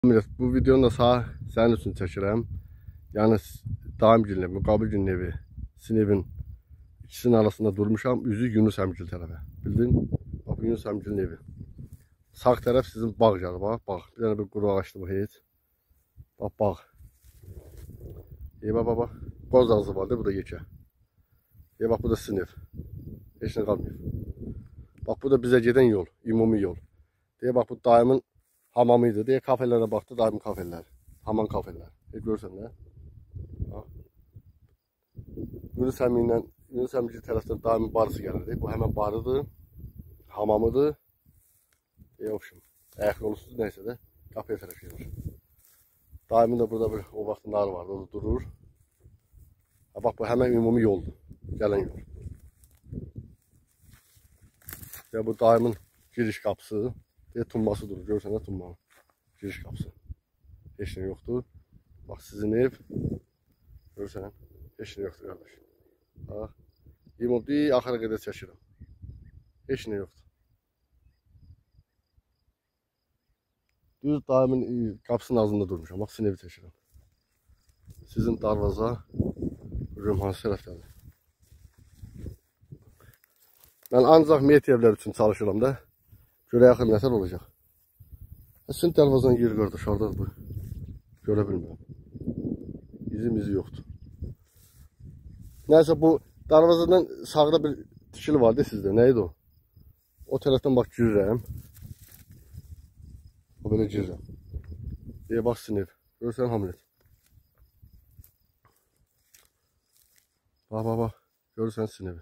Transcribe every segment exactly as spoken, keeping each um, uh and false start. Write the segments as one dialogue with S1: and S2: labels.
S1: Bu videonu da sağ sənin üçün çəkirəm. Yəni daim günlə, müqabil gün evi, sinevin ikisinin arasında durmuşam. Üzü Yunus əmgil tərəfə. Bildin? Bax, Yunus əmgilin evi. Sağ tərəf sizin bağ gəlir. Bax, bax. Bir dənə bir quru ağaçlı bu heç. Bax, bağ. E, bax, bax, bax. Qoz ağzı var da, bu da yekə. E, bax, bu da sinev. Heç nə qalmıyor. Bax, bu da bizə gedən yol, ümumi yol. Deyə, bax, bu daimin hamamıydı. Deyə, kafelərə baxdı, daimin kafelər. Haman kafelər. E, görsən də. Bax. Yunus əmgillə, Yunus əmgil tərəfdən daimin barısı gəlirdi. Bu həmən barıdır, hamamıdır. E, opşum. Ayaq yolusuz neysə də, qapıya tərəf gelir. Daimin də burada bir, o vaxt nar vardı, o da durur. Ha, bax, bu həmən ümumi yoldur. Gələn yol. Ya, bu daimin giriş qapısı. Deyə, tumbası durur. Görsən də tumbanın giriş qapısı. Heç nə yoxdur. Bax, sizin ev. Görsən, heç nə yoxdur, qardaş. Bax, limonu axıra qədər çəkirəm. Heç nə yoxdur. Düz daimin qapısının ağzında durmuşam. Bax, sizin evi çəkirəm. Sizin darvaza görürüm hansı tərəfdədir. Mən ancaq meyt evlər üçün çalışıram da. Görək axır nətər olacaq. Sizin darvazanın yeri qardaş, haradadır bu? Görə bilmirəm. İzim izi yoxdur. Nəysə, bu darvazadan sağda bir tikili vardı sizdə. Nə idi o? O tərəfdən bax, girirəm. O belə girirəm. Deyə, bax, sinir. Görürsən, hamlet. Bax, bax, bax. Görürsən, sinir.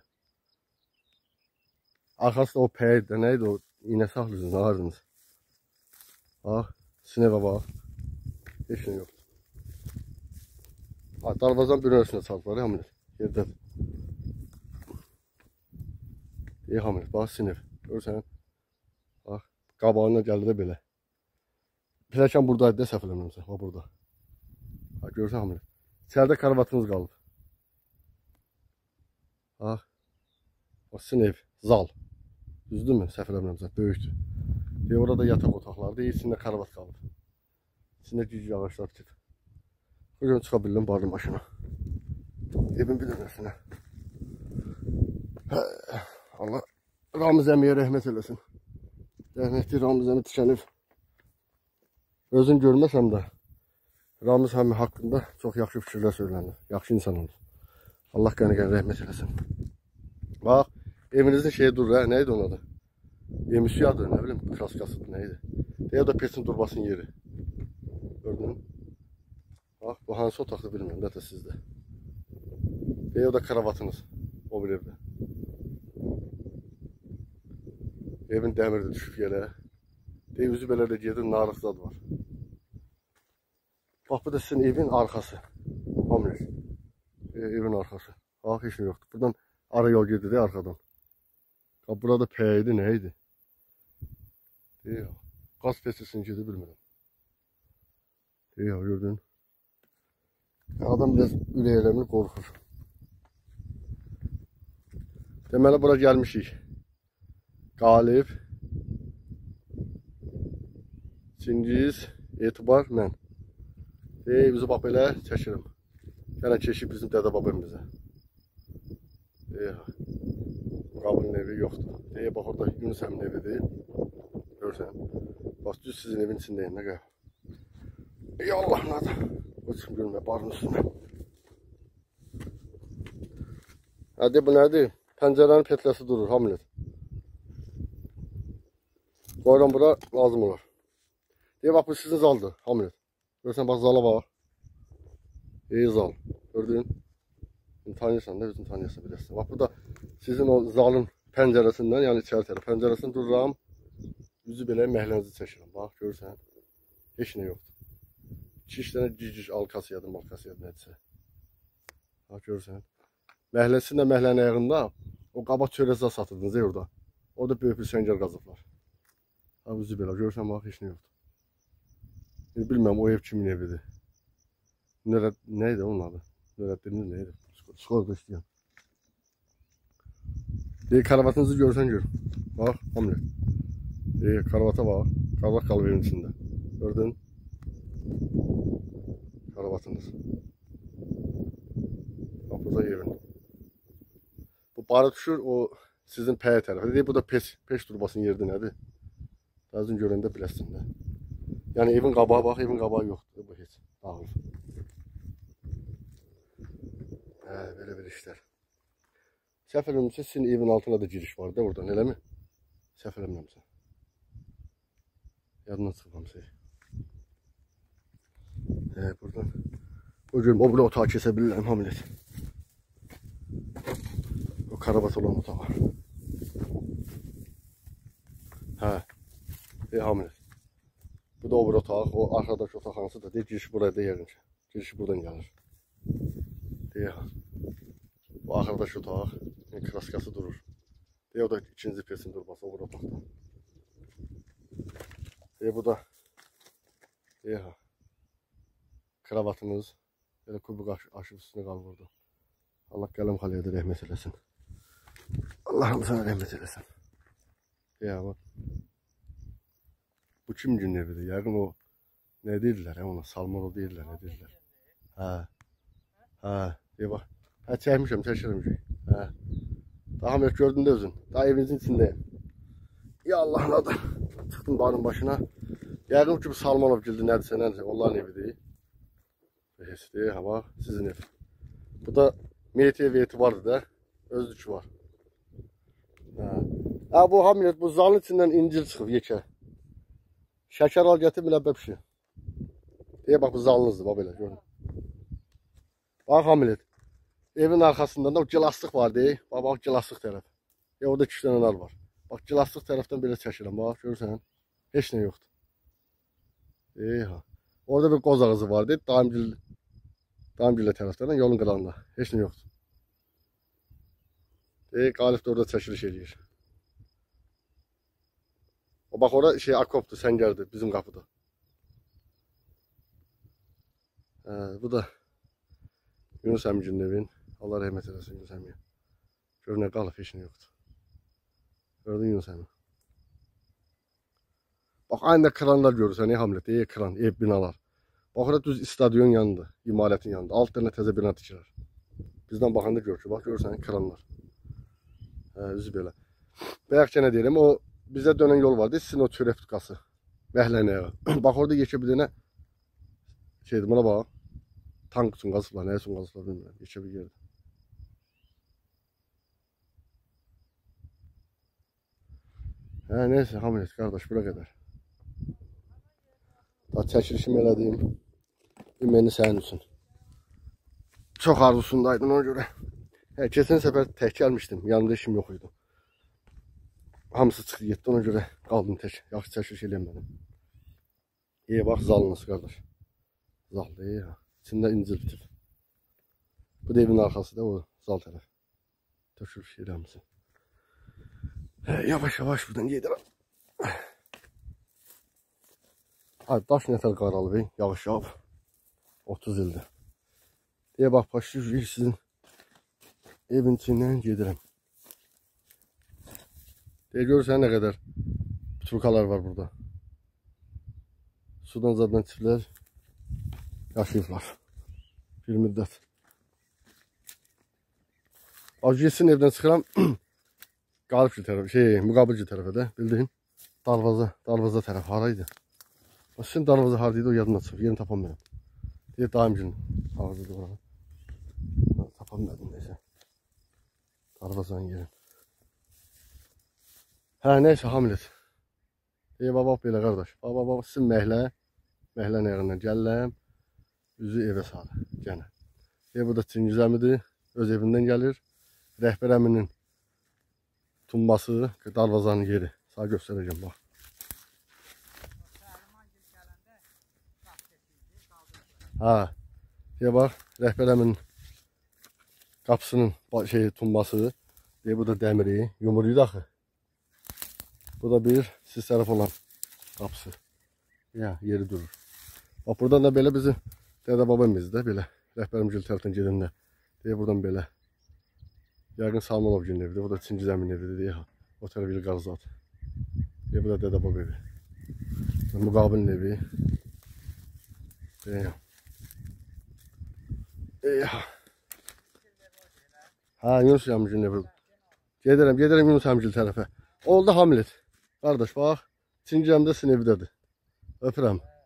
S1: Arxası da o pəyirdə. Nə idi o? İğnə saxlıyorsunuz, nə ardınız? Bax, sinevə bax. Heç nə yoxdur. Darvazan bir ölçündə çaldılar, hamlet. Yerdədir. Deyək, hamlet. Bax, sinev. Görürsən? Bax, qabağına gəldi də belə. Pləkan buradaydı da, səhv eləmirəmsə. Bax, burada. Bax, görürsən, hamlet. İçəridə karavatınız qalıb. Bax. Bax, sinev. Zal. Düzdürmü? Səhv eləmirəmsə. Böyükdür. Deyə, orada yataq otaqlardır. İçində karavat qalıb. İçində güclü ağaçlar bitib. Bugün çıxa bildim, bardım başına. Evin bilirməsinə. Allah Ramiz əmiyə rəhmət eləsin. Rəhmətli Ramiz əmi tikənib. Özün görməsəm də Ramiz əmi haqqında çox yaxşı fikirlər söylənir. Yaxşı insan olur. Allah qəni-qəni rəhmət eləsin. Bax, evinizin şeyi durur, hə? Nə idi onun adı? Emisiyadır, nə bilim, kraskasıdır, nə idi? Deyə, o da pesin durbasının yeri. Gördün? Bax, bu hansı otaqda bilmirəm, nə də sizdə. Deyə, o da karavatınız. O bir evdə. Evin dəmirdə düşüb yerə. Deyə, üzü belə də gedir, narıqzad var. Bax, bu da sizin evin arxası. Hamlet. Evin arxası. Bax, heç nə yoxdur. Buradan ara yol gedir, deyə, arxadan. Burada pəyidi, nə idi? Deyə, qaz pesisini gedir, bilmirəm. Deyə, gördün. Adam biraz ürək eləmir, qorxur. Deməli, bura gəlmişik. Qalib, Çingiz, Etibar, mən. Deyə, bizi bax belə çəkirəm. Gələn keçib bizim dədə babamıza. Deyə, Qabının evi yoxdur. Deyə, bax, orada Yunus əmin evidir. Görsən. Bax, düz sizin evin içindəyim, nə qəv. Ey Allah, nədir? Qoçum görmə, barın üstünə. Hə, bu nədir? Pəncərənin petləsi durur, hamlet. Qoyuram bura, lazım olar. Deyə, bax, bu sizin zaldır, hamlet. Görsən, bax, zala var. Ey zal, gördün? Tanıyırsan da, özün tanıyırsan bilirsin. Bax, burada sizin o zalın pəncərəsindən, yəni içəri tərəf pəncərəsindən dururam. Yüzü belə məhlənizi çəkirəm. Bax, görürsən. Heç nə yoxdur. İki-üç dənə cüc-cüc alkasiyadır, malkasiyadır, nədirsə. Bax, görürsən. Məhləsin də məhlənin ayağında o qabaq çörəzə satırdınız, ey orada. Orada böyük bir söngər qazıblar. Bax, yüzü belə, görürsən, bax, heç nə yoxdur. Bilməm, o ev kimin evidir. Nə idi onun adı? Nörətdiriniz nə idi? Çıxorda istəyəm. Deyək, karavatınızı görsən gör. Bax, hamlet. Deyək, karavata bax. Karavat qalıb evin içində. Gördün? bilərsiniz. Bax, burada evin. Bu barı düşür, o sizin pəyə tərəfə. Bu da peş, peş turbasının yerdə nədir? Lazım görəndə biləsin də. Yəni evin qabağı bax, evin qabağı yoxdur. Bu heç dağılır. Hə, belə bir işlər. Səhv eləmirəmsə, sizin evin altına da giriş var da oradan, eləmi? Səhv eləmirəmsə. Yadından çıxmamışıq. Hə, buradan. O görüm, o bile otağı kesə bilirəm, hamilət. O karabat olan otağı. Hə, e, hamilət. Bu da o bir otaq, o arkadaki otaq hansı da deyir, girişi buraya da yerince. Girişi buradan gelir. Deyir, bu arkadaki otaq, yani kraskası durur. Deyir, o da ikinci pesin durbası, o bir otaqda. Deyir, bu da, deyir, kravatınız, böyle kubuk aşıp üstüne qalır burada. Allah qələm xaliyə də rəhmət eləsin. Allah'ım sana rəhmət eləsin. Ya bak. Bu kim gün evidir? Yəqin o ne deyirlər hə ona? Salmonov deyirlər, ne deyirlər? Hə. Hə, deyə bax. Hə, çəkmişəm, çəkirəm şey. Hə. Daha məhz gördün də özün. Daha evinizin içindəyim. Ya Allah'ın adı. Çıxdım barın başına. Yəqin ki bu Salmonov gildi, nədirsə, nədirsə, onların evidir. Deyir, ha bax, sizin ev. Bu da meytiyə veyiti vardı da. Özlükü var. Hə. Hə, bu hamilət, bu zalın içindən incil çıxıb yekə. Şəkər al gətir, müləbbə pişir. Deyə bax, bu zalınızdır, bax belə, görün. Bax, hamilət. Evin arxasından da o gilaslıq var, deyək. Bax, bax, gilaslıq tərəf. E, orada iki dənə nar var. Bax, gilaslıq tərəfdən belə çəkirəm, bax, görürsən. Heç nə yoxdur. Ey, ha. Orada bir qoz ağızı var, deyək. Daimgil, daimgillə tərəfdən, yolun qırağında. Heç nə yoxdur. Deyək, Qalif də orada çəkiliş edir. O bax orada şey akopdur, səngərdir bizim qapıda. Hə, bu da Yunus əmginin evin. Allah rəhmət eləsin Yunus əmiyə. Gör nə qalıb, heç nə yoxdur. Gördün Yunus əmi. Bax, aynı da kranlar görürsən, ey hamilət, ey kran, ev binalar. Bax, orada düz stadion yanında, imarətin yanında. Alt dənə təzə bina tikilər. Bizdən baxanda gör ki, bax, görürsən, kranlar. Hə, üzü belə. Bəyək ki, nə deyirəm, o bizə dönən yol vardı, sizin o çörəktukası. Məhlənəyə. Bax, orada yekə bir dənə şeydir, buna bax. Tank üçün qazıqlar, nə üçün qazıqlar bilmirəm. Yekə bir yerdir. Hə, neyse, hamilət, qardaş, bura qədər. Daha çəkilişimi elədiyim üməni sənin üçün. Çox arzusundaydım ona görə. Hə, keçən səfər tək gəlmişdim, yanımda işim yox idi. Hamısı çıxdı getdi, ona görə qaldım tək. Yaxşı çəkiliş eləyəmədim. İyi, bax, zalınız, qardaş. Zaldır, iyi, ha. İçində incil bitir. Bu da evin arxası da, o zal tərəf. Tökülür şeylə hamısı. Hə, yavaş yavaş buradan gedirəm. Ay, daş nətər qaralıb, ey, yağış yağıb. otuz ildir. Deyə bax, başlayır sizin evin içindən gedirəm. Deyə görürsən nə qədər turkalar var burada. Sudan zaten çiftlər yaşayıblar. Bir müddət. Acıyesin evdən çıxıram. Qalibci tərəfə, şey, müqabilci tərəfə də, bildiyin. Darvaza, darvaza tərəf haraydı. Sizin darvaza haradaydı, o yadımda çıxıb, yerini tapamıyorum. Deyir, daimcinin ağzıdır oranı. Tapamıyorum, neyse. Darvazanın yerini. Hə, neyse, hamilət. Deyir, baba, belə qardaş. Baba, baba, sizin məhlə, məhlə nəyindən gəlirəm. Üzü evə sarı, gənə. Deyir, bu da Çingizəmidir, öz evindən gəlir. Rəhbər əminin tumbası, darvazanın yeri. Sağ göstərəcəm, bax. Ha, deyə bax, rəhbər əminin qapısının şey, tumbası. Deyə, bu da dəmiri, yumuruydu axı. Bu da bir siz tərəf olan qapısı. Ya, yeri durur. Bax, buradan da belə bizi dədə babamız da belə. Rəhbərimcil tərəfdən gedəndə. Deyə, buradan belə. Yəqin Salmonov günün evidir. Bu da Çingizəmin evidir. Deyə, o tərəf il qarzat. Deyə, bu da dədə baba evi. Müqabilin evi. Deyə. Ey, ha Yunus Yamgil'in evi. Gedirəm, gedirəm Yunus Yamgil tərəfə. Oldu Hamlet. Qardaş bax, Çingəmdə sizin evdədir. Öpürəm.